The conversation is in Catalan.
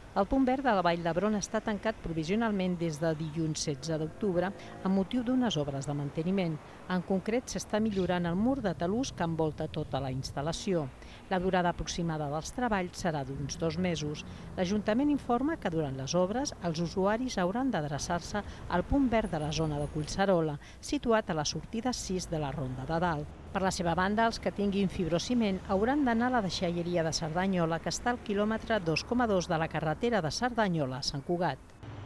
El punt verd de la Vall d'Hebron està tancat provisionalment des de dilluns 16 d'octubre amb motiu d'unes obres de manteniment. En concret, s'està millorant el mur de talús que envolta tota la instal·lació. La durada aproximada dels treballs serà d'uns 2 mesos. L'Ajuntament informa que durant les obres els usuaris hauran d'adreçar-se al punt verd de la zona de Collserola, situat a la sortida 6 de la Ronda de Dalt. Per la seva banda, els que tinguin fibrociment hauran d'anar a la deixalleria de Cerdanyola, que està al quilòmetre 2,2 de la carretera de Cerdanyola a Sant Cugat.